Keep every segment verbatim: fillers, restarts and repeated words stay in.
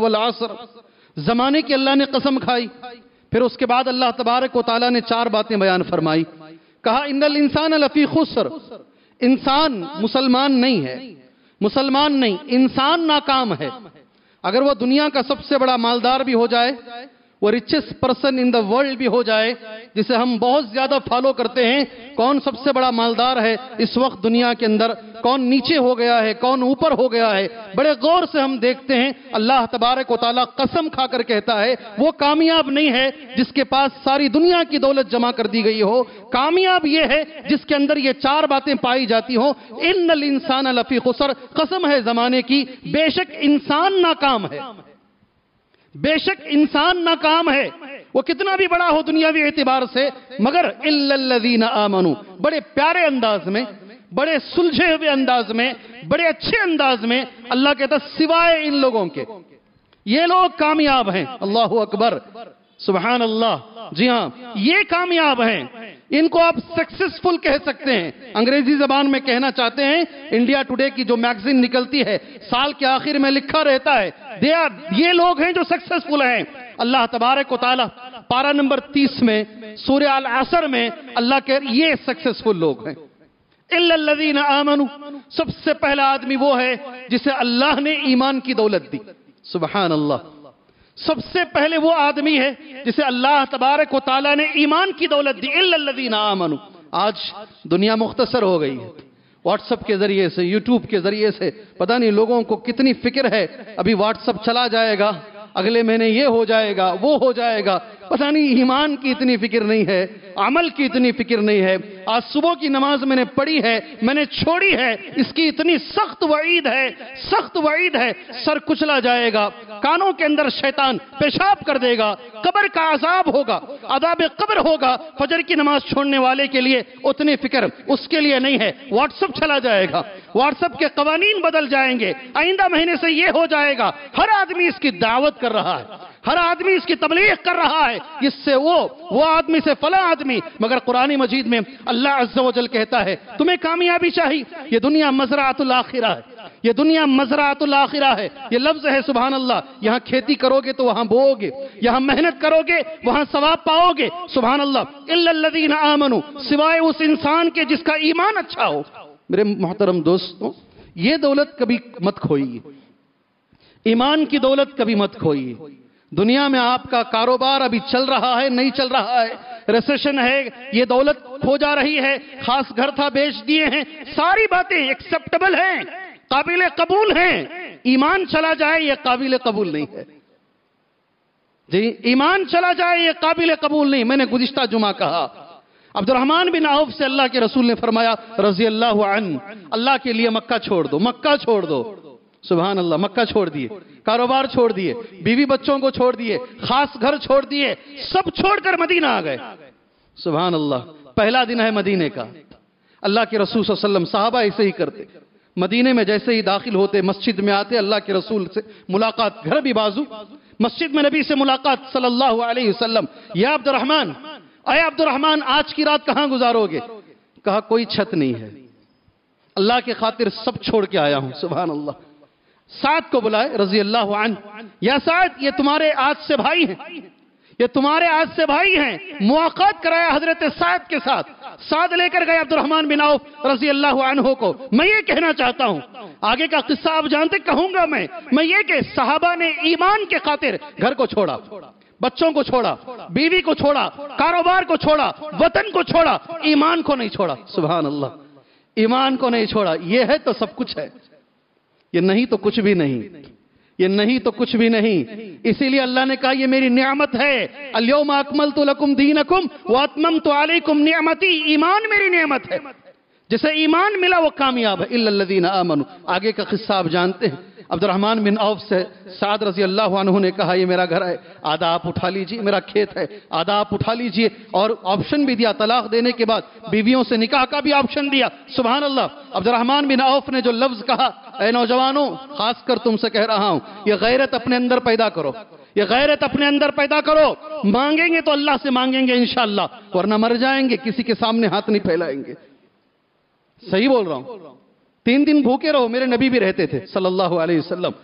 والعصر، زمانے کی اللہ نے قسم کھائی. پھر اس کے بعد اللہ تبارک و تعالیٰ نے چار باتیں بیان فرمائی. کہا ان الانسان لفی خسر، انسان مسلمان نہیں ہے، مسلمان نہیں، انسان ناکام ہے. اگر وہ دنیا کا سب سے بڑا مالدار بھی ہو جائے، وہ richest person in the world بھی ہو جائے، جسے ہم بہت زیادہ فالو کرتے ہیں، کون سب سے بڑا مالدار ہے اس وقت دنیا کے اندر، کون نیچے ہو گیا ہے، کون اوپر ہو گیا ہے، بڑے غور سے ہم دیکھتے ہیں. اللہ تبارک و تعالیٰ قسم کھا کر کہتا ہے وہ کامیاب نہیں ہے جس کے پاس ساری دنیا کی دولت جمع کر دی گئی ہو. کامیاب یہ ہے جس کے اندر یہ چار باتیں پائی جاتی ہوں. ان الانسان لفی خسر، قسم ہے زمانے کی، بے شک انسان ناکام ہے، بے شک انسان ناکام ہے. وہ کتنا بھی بڑا ہو دنیاوی اعتبار سے، مگر الا الذین آمنوا، بڑے پیارے انداز میں، بڑے سلجھے ہوئے انداز میں، بڑے اچھے انداز میں اللہ کہتا سوائے ان لوگوں کے، یہ لوگ کامیاب ہیں. اللہ اکبر، سبحان اللہ. جی ہاں، یہ کامیاب ہیں، ان کو آپ سکسسفل کہہ سکتے ہیں. انگریزی زبان میں کہنا چاہتے ہیں، انڈیا ٹوڈے کی جو میگزین نکلتی ہے سال کے آخر میں لکھا رہتا ہے دے آر، یہ لوگ ہیں جو سکسسفل ہیں. اللہ تبارک و تعالیٰ پارہ نمبر تیس میں سورہ العصر میں اللہ کے یہ سکسسفل لوگ ہیں. الا الذین آمنوا، سب سے پہلا آدمی وہ ہے جسے اللہ نے ایمان کی دولت دی. سبحان اللہ. سب سے پہلے وہ آدمی ہے جسے اللہ تبارک و تعالیٰ نے ایمان کی دولت دی. الا الذین آمنوا. آج دنیا مختصر ہو گئی ہے، واٹس ایپ کے ذریعے سے، یوٹیوب کے ذریعے سے پتہ نہیں لوگوں کو کتنی فکر ہے. ابھی واٹس ایپ چلا جائے گا، اگلے مہینے یہ ہو جائے گا، وہ ہو جائے گا. پتہ نہیں ایمان کی اتنی فکر نہیں ہے، عمل کی اتنی فکر نہیں ہے. آج صبح کی نماز میں نے پڑھی ہے، میں نے چھوڑی ہے، اس کی اتنی سخت وعید ہے، سخت وعید ہے. سر کچلا جائے گا، کانوں کے اندر شیطان پیشاب کر دے گا، قبر کا عذاب ہوگا، عذاب قبر ہوگا. فجر کی نماز چھوڑنے والے کے لیے اتنی فکر اس کے لیے نہیں ہے. واٹس ایپ چلا جائے گا، واٹس ایپ کے قوانین بدل جائیں گے، آئندہ مہینے سے یہ ہو جائے گا. ہر آدمی اس کی دعوت کر رہا ہے، ہر آدمی اس کی تبلیغ کر رہا ہے، اس سے وہ وہ آدمی سے فلاں آدمی. مگر قرآن مجید میں اللہ عز و جل کہتا ہے تمہیں کامیابی چاہیے، یہ دنیا مزرعۃ الاخرہ ہے، یہ دنیا مزرعۃ الاخرہ ہے. یہ لفظ ہے سبحان اللہ. یہاں کھیتی کرو گے تو وہاں بو گے، یہاں محنت کرو گے وہاں ثواب پاؤ گے. سبحان اللہ. الا الذین آمنوا، سوائے اس انسان کے جس کا ایمان اچھا ہو. میرے محترم دوستو، یہ دولت کبھی مت کھوئیے، ایمان کی دولت کبھی مت کھوئیے. دنیا میں آپ کا کاروبار ابھی چل رہا ہے، نہیں چل رہا ہے، ریسیشن ہے، یہ دولت کھو جا رہی ہے، خاص گھر تھا بیچ دیے ہیں، ساری باتیں ایکسپٹیبل ہیں، قابل قبول ہیں. ایمان چلا جائے یہ قابل قبول نہیں ہے. جی، ایمان چلا جائے یہ قابل قبول نہیں. میں نے گزشتہ جمعہ کہا عبد الرحمن بن عوف سے اللہ کے رسول نے فرمایا رضی اللہ عنہ، اللہ کے لیے مکہ چھوڑ دو، مکہ چھوڑ دو. سبحان اللہ. مکہ چھوڑ دیے، کاروبار چھوڑ دیے، بیوی بچوں کو چھوڑ دیے، خاص گھر چھوڑ دیے، سب چھوڑ کر مدینہ آ گئے. سبحان اللہ. پہلا دن ہے مدینے کا. اللہ کے رسول صلی اللہ علیہ وسلم، صحابہ ایسے ہی کرتے، مدینے میں جیسے ہی داخل ہوتے مسجد میں آتے، اللہ کے رسول سے ملاقات، گھر بھی بازو، مسجد میں نبی سے ملاقات صلی اللہ علیہ وسلم. یا عبد الرحمن، اے عبد الرحمن آج کی رات کہاں گزارو گے؟ کہا کوئی چھت نہیں ہے، اللہ کے خاطر سب چھوڑ کے آیا ہوں. سبحان اللہ. سعد کو بلائے رضی اللہ عنہ. یا سعد، یہ تمہارے آج سے بھائی ہیں، یہ تمہارے آج سے بھائی ہیں. مواقعات کرایا حضرت سعد کے ساتھ. سعد لے کر گئے عبد الرحمن بن عوف رضی اللہ عنہ کو. میں یہ کہنا چاہتا ہوں، آگے کا قصہ آپ جانتے، کہوں گا میں میں یہ کہ صحابہ نے ایمان کے خاطر گھر کو چھوڑا، بچوں کو چھوڑا، بیوی کو چھوڑا، کاروبار کو چھوڑا، وطن کو چھوڑا، ایمان کو نہیں چھوڑا. سبحان اللہ. ایمان کو نہیں چھوڑا. یہ ہے تو سب کچھ ہے، یہ نہیں تو کچھ بھی نہیں، یہ نہیں تو کچھ بھی نہیں. اسی لیے اللہ نے کہا یہ میری نعمت ہے. الیوم اکملت لکم دینکم واتممت علیکم نعمتی. ایمان میری نعمت ہے، جسے ایمان ملا وہ کامیاب ہے. الا الذین آمنوا. آگے کا قصہ آپ جانتے ہیں. عبد الرحمن بن عوف سے سعد رضی اللہ عنہ نے کہا یہ میرا گھر ہے، آدھا آپ اٹھا لیجئے، میرا کھیت ہے، آدھا آپ اٹھا لیجئے. اور آپشن بھی دیا، طلاق دینے کے بعد بیویوں سے نکاح کا بھی آپشن دیا. سبحان اللہ. عبد الرحمن بن عوف نے جو لفظ کہا، اے نوجوانوں خاص کر تم سے کہہ رہا ہوں، یہ غیرت اپنے اندر پیدا کرو، یہ غیرت اپنے اندر پیدا کرو. مانگیں گے تو اللہ سے مانگیں گے انشاءاللہ، ورنہ مر جائیں گے، کسی کے سامنے ہاتھ نہیں پھیلائیں گے. صحیح بول رہا ہوں. تین دن بھوکے رہو. میرے نبی بھی رہتے تھے صلی اللہ علیہ وسلم.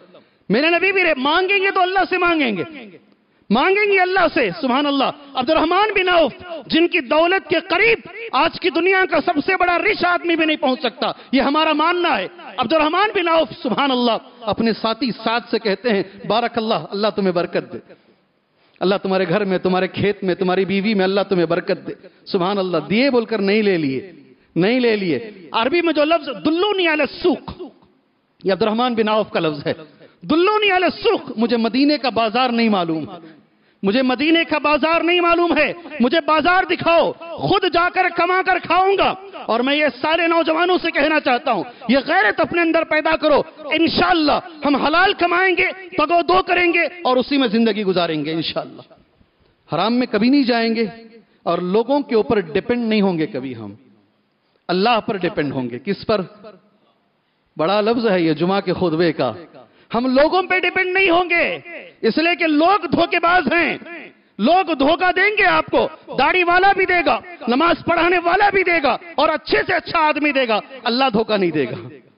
میرے نبی بھی مانگیں گے تو اللہ سے مانگیں گے، مانگیں گے اللہ سے، سبحان اللہ۔ عبد الرحمن بن عوف جن کی دولت کے قریب آج کی دنیا کا سب سے بڑا رچ آدمی بھی نہیں پہنچ سکتا، یہ ہمارا ماننا ہے۔ عبد الرحمن بن عوف سبحان اللہ اپنے ساتھی سعد سے کہتے ہیں بارک اللہ، اللہ تمہیں برکت دے، اللہ تمہارے گھر میں، تمہارے کھیت میں، تمہاری بیوی میں اللہ تمہیں برکت دے، سبحان اللہ۔ دیے بول کر نہیں لے لیے، نہیں لے لیے۔ عربی میں جو لفظ دلونی علی السوق، یہ عبد الرحمن بن عوف کا لفظ ہے، دلونی علی السوق، مجھے مدینے کا بازار نہیں معلوم، مجھے مدینے کا بازار نہیں معلوم ہے، مجھے بازار دکھاؤ، خود جا کر کما کر کھاؤں گا۔ اور میں یہ سارے نوجوانوں سے کہنا چاہتا ہوں، یہ غیرت اپنے اندر پیدا کرو، انشاءاللہ ہم حلال کمائیں گے، تگو دو کریں گے اور اسی میں زندگی گزاریں گے انشاءاللہ۔ حرام میں کبھی نہیں جائیں گے اور لوگوں کے اوپر ڈیپینڈ نہیں ہوں گے کبھی، ہم اللہ پر ڈیپینڈ ہوں گے۔ کس پر؟ بڑا لفظ ہے یہ جمعہ کے خطبے کا، ہم لوگوں پہ ڈیپینڈ نہیں ہوں گے، اس لیے کہ لوگ دھوکے باز ہیں، لوگ دھوکہ دیں گے آپ کو، داڑھی والا بھی دے گا، نماز پڑھانے والا بھی دے گا اور اچھے سے اچھا آدمی دے گا، اللہ دھوکہ نہیں دے گا،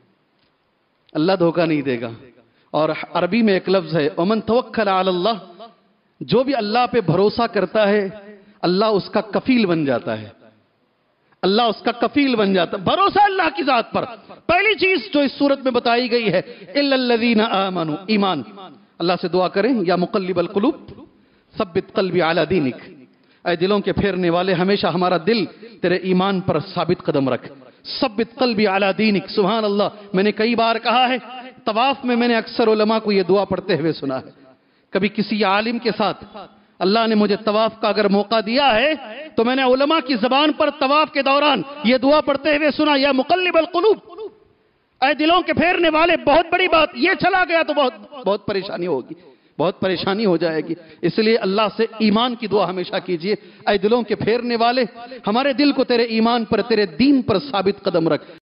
اللہ دھوکہ نہیں دے گا۔ اور عربی میں ایک لفظ ہے ومن توکل علی اللہ، جو بھی اللہ پہ بھروسہ کرتا ہے اللہ اس کا کفیل بن جاتا ہے، اللہ اس کا کفیل بن جاتا ہے، بھروسہ اللہ کی ذات پر۔ پہلی چیز جو اس صورت میں بتائی گئی ہے الا الذین آمنوا، ایمان۔ اللہ سے دعا کریں یا مقلب القلوب ثبت قلبی علی دینک، اے دلوں کے پھیرنے والے ہمیشہ ہمارا دل تیرے ایمان پر ثابت قدم رکھ، ثبت قلبی علی دینک۔ سبحان اللہ، میں نے کئی بار کہا ہے، طواف میں میں نے اکثر علماء کو یہ دعا پڑھتے ہوئے سنا ہے۔ کبھی کسی عالم کے ساتھ اللہ نے مجھے طواف کا اگر موقع دیا ہے تو میں نے علماء کی زبان پر طواف کے دوران یہ دعا پڑھتے ہوئے سنا، یا مقلب القلوب، اے دلوں کے پھیرنے والے۔ بہت بڑی بات، یہ چلا گیا تو بہت بہت پریشانی ہوگی، بہت پریشانی ہو جائے گی، اس لیے اللہ سے ایمان کی دعا ہمیشہ کیجئے، اے دلوں کے پھیرنے والے ہمارے دل کو تیرے ایمان پر، تیرے دین پر ثابت قدم رکھ۔